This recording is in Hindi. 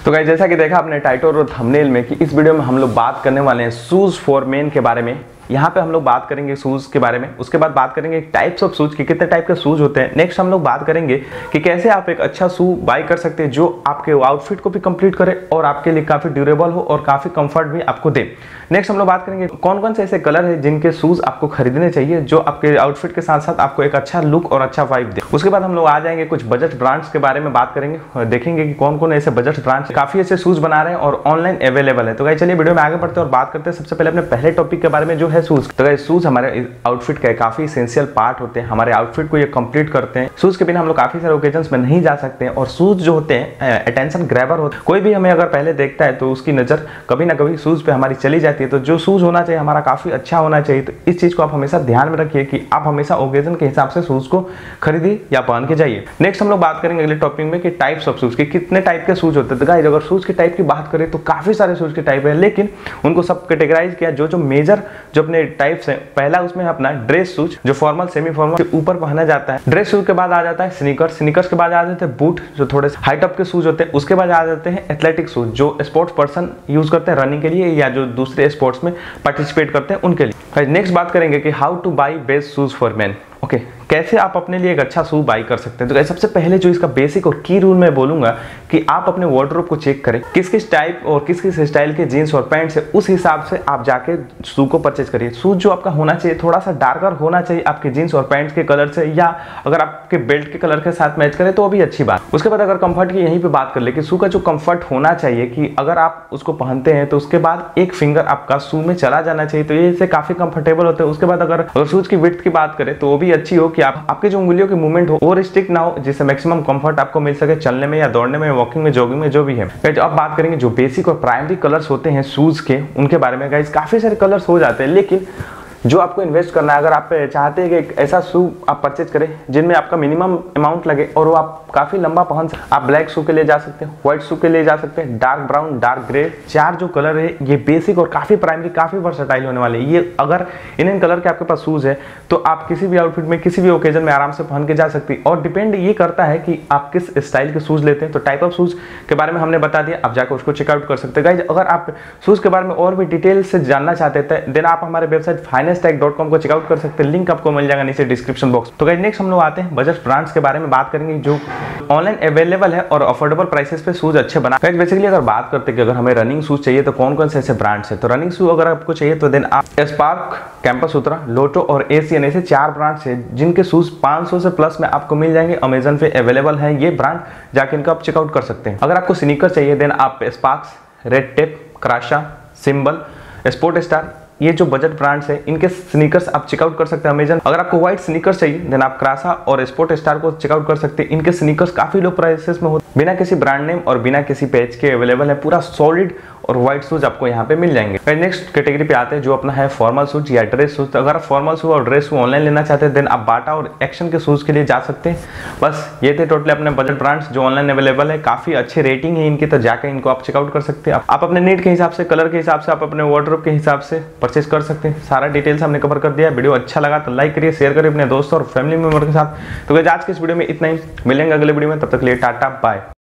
तो गाइस जैसा कि देखा आपने टाइटल और थंबनेल में कि इस वीडियो में हम लोग बात करने वाले हैं शूज फॉर मेन के बारे में। यहाँ पे हम लोग बात करेंगे शूज के बारे में, उसके बाद बात करेंगे टाइप्स ऑफ शूज की, कितने टाइप के शूज होते हैं। नेक्स्ट हम लोग बात करेंगे कि कैसे आप एक अच्छा शू बाय कर सकते हैं जो आपके आउटफिट को भी कंप्लीट करे और आपके लिए काफी ड्यूरेबल हो और काफी कंफर्ट भी आपको दे। नेक्स्ट हम लोग बात करेंगे कौन कौन से ऐसे कलर है जिनके शूज आपको खरीदने चाहिए जो आपके आउटफिट के साथ साथ आपको एक अच्छा लुक और अच्छा वाइब दे। उसके बाद हम लोग आ जाएंगे कुछ बजट ब्रांड्स के बारे में बात करेंगे और देखेंगे कि कौन कौन ऐसे बजट ब्रांड्स काफी ऐसे शूज बना रहे हैं और ऑनलाइन अवेलेबल है। तो गाइस चलिए वीडियो में आगे बढ़ते हैं और बात करते हैं सबसे पहले अपने पहले टॉपिक के बारे में जो है शूज। तो गाइस शूज हमारे आउटफिट का काफी एसेंशियल पार्ट होते हैं, हमारे आउटफिट को ये कंप्लीट करते हैं। शूज के बिना हम लोग काफी सारे ओकेजन्स में नहीं जा सकते हैं और शूज जो होते हैं अटेंशन ग्रैबर होते हैं। कोई भी हमें अगर पहले देखता है तो उसकी नजर कभी ना कभी शूज पे हमारी चली जाती है। तो जो शूज होना चाहिए हमारा काफी अच्छा होना चाहिए। तो इस चीज को आप हमेशा ध्यान में रखिए कि आप हमेशा ओकेजन के हिसाब से शूज को खरीदिए या पहन के जाइए। नेक्स्ट हम लोग बात करेंगे अगले टॉपिक में कि टाइप्स ऑफ शूज के कितने टाइप के शूज होते हैं। तो गाइस अगर शूज की टाइप की बात करें तो काफी सारे शूज के टाइप है, लेकिन उनको सब कैटेगराइज किया जो मेजर जो अपने टाइप्स है। पहला उसमें अपना ड्रेस शूज जो फॉर्मल सेमी फॉर्मल के ऊपर पहना जाता है। ड्रेस शूज के बाद आ जाता है स्नीकर्स, स्नीकर्स के बाद आ जाते हैं बूट जो थोड़े हाइट अप के शूज होते हैं। उसके बाद आ जाते हैं एथलेटिक शूज जो स्पोर्ट्स पर्सन यूज करते हैं रनिंग के लिए या जो दूसरे स्पोर्ट्स में पार्टिसिपेट करते हैं उनके लिए। नेक्स्ट बात करेंगे कि how to buy best shoes for men. Okay, कैसे आप अपने लिए एक अच्छा शू बाई कर सकते हैं। तो सबसे पहले जो इसका बेसिक और की रूल मैं बोलूंगा कि आप अपने वार्डरोब को चेक करें, किस किस टाइप और किस किस स्टाइल के जीन्स और पैंट्स है, उस हिसाब से आप जाके शू को परचेज करिए। शूज जो आपका होना चाहिए थोड़ा सा डार्कर होना चाहिए आपके जीन्स और पैंट्स के कलर से, या अगर आपके बेल्ट के कलर के साथ मैच करे तो भी अच्छी बात। उसके बाद अगर कंफर्ट की यहीं पे बात कर ले कि शू का जो कंफर्ट होना चाहिए कि अगर आप उसको पहनते हैं तो उसके बाद एक फिंगर आपका शू में चला जाना चाहिए, तो ये इससे काफी कंफर्टेबल होते हैं। उसके बाद अगर शूज की विड्थ की बात करें तो वो भी अच्छी हो कि आपके जो उंगलियों की मूवमेंट हो और स्टिक ना हो, जिससे मैक्सिमम कंफर्ट आपको मिल सके चलने में या दौड़ने में, वॉकिंग में, जॉगिंग में, जो भी है। अब बात करेंगे जो बेसिक और प्राइमरी कलर्स होते हैं शूज के, उनके बारे में। गाइस काफी सारे कलर्स हो जाते हैं, लेकिन जो आपको इन्वेस्ट करना है, अगर आप चाहते हैं कि एक ऐसा शू आप परचेज करें जिनमें आपका मिनिमम अमाउंट लगे और वो आप काफी लंबा पहन सकते, आप ब्लैक शू के लिए जा सकते हैं, व्हाइट शू के लिए जा सकते हैं, डार्क ब्राउन, डार्क ग्रे, चार जो कलर है ये बेसिक और काफी प्राइमरी, काफी वर्सेटाइल होने वाले। ये अगर इन कलर के आपके पास शूज है तो आप किसी भी आउटफिट में किसी भी ओकेजन में आराम से पहन के जा सकती है। और डिपेंड ये करता है कि आप किस स्टाइल के शूज लेते हैं। तो टाइप ऑफ शूज के बारे में हमने बता दिया, आप जाकर उसको चेकआउट कर सकते हैं। गाइस अगर आप शूज के बारे में और भी डिटेल से जानना चाहते थे देन आप हमारे वेबसाइट finestech.com को आउट कर सकते हैं, लिंक आपको मिल जाएगा नीचे डिस्क्रिप्शन बॉक्स। तो गाइस नेक्स्ट हम लोग आते हैं बजट ब्रांड्स के बारे में बात करेंगे जो ऑनलाइन अवेलेबल है और अफोर्डेबल प्राइसेस पे शूज अच्छे बना। गाइस बेसिकली अगर बात करते हैं कि अगर हमें रनिंग शूज चाहिए तो कौन कौन से ऐसे ब्रांड्स है। तो रनिंग शूज अगर आपको चाहिए तो देन आप स्पार्क, कैंपस उतरा, लोटो और एशियन, ऐसे चार ब्रांड्स है जिनके शूज 500 से प्लस में आपको मिल जाएंगे। अमेजन पे अवेलेबल है ये ब्रांड, जाके इनका आप चेकआउट कर सकते हैं। अगर आपको स्नीकर चाहिए देन आप Sparx, red tape, Kraasa, Symbol, sport star, ये जो बजट ब्रांड्स है इनके स्नीकर्स आप चेकआउट कर सकते हैं अमेजन। अगर आपको व्हाइट स्नीकर्स चाहिए देन आप क्रासा और स्पोर्ट स्टार को चेकआउट कर सकते हैं। इनके स्नीकर्स काफी लो प्राइसेस में होते, बिना किसी ब्रांड नेम और बिना किसी पैच के अवेलेबल है। पूरा सॉलिड और व्हाइट शूज आपको यहाँ पे मिल जाएंगे। नेक्स्ट कैटेगरी पे आते हैं जो अपना है फॉर्मल शूज या ड्रेस शूज। तो अगर आप फॉर्मल शूज और ड्रेस शूज ऑनलाइन लेना चाहते हैं देन आप बाटा और एक्शन के शूज के लिए जा सकते हैं। बस ये थे टोटली अपने बजट ब्रांड्स जो ऑनलाइन अवेलेबल है, काफी अच्छे रेटिंग है इनकी, तो जाकर इनको आप चेकआउट कर सकते हैं। आप अपने नीड के हिसाब से, कलर के हिसाब से, आप अपने वार्डरोब के हिसाब से परचेज कर सकते हैं। सारा डिटेल्स हमने कवर कर दिया। वीडियो अच्छा लगा तो लाइक करिए, शेयर करिए अपने दोस्तों और फैमिली मेंबर के साथ। तो आज के इस वीडियो में इतना ही, मिलेंगे अगले वीडियो में, तब तक के लिए टाटा बाय।